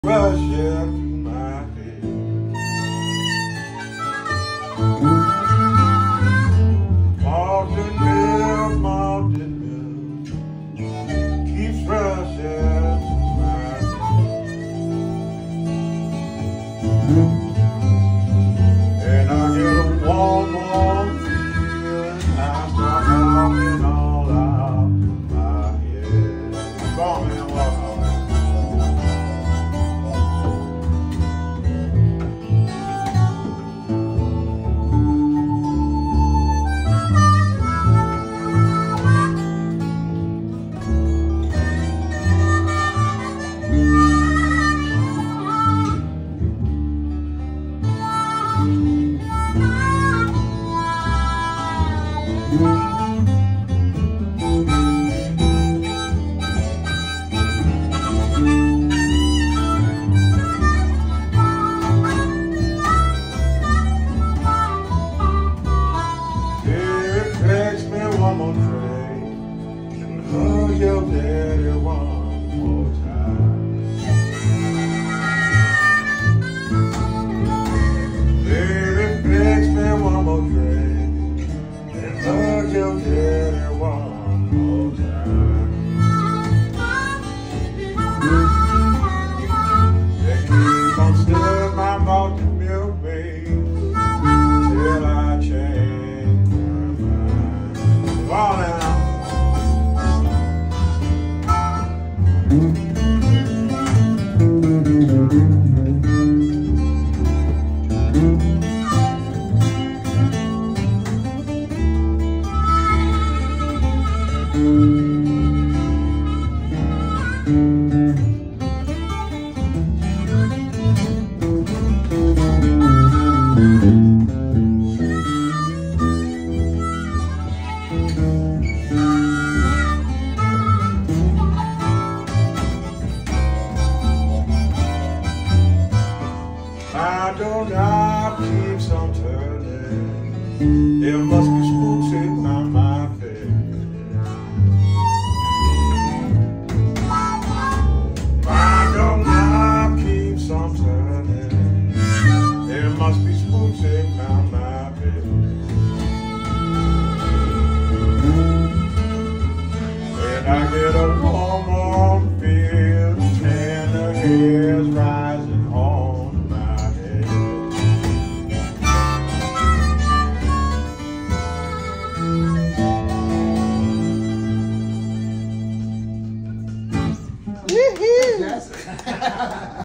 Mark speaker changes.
Speaker 1: Russia to my head. Mountain milk keeps rushing to my head. And I get a warm feeling. I start walking all out my head. Come on, man, walk on. One more tray and hug your daddy one more time. Baby, fix me one more tray and hug your daddy one more time. They keep on stirring my malted milk, babe, till I change my mind. Come on now. My doorknob keeps on turning. There must be spooks in my bed. My doorknob keeps on turning. There must be spooks in my bed. And I get a warm feeling, and the hair's rising hard.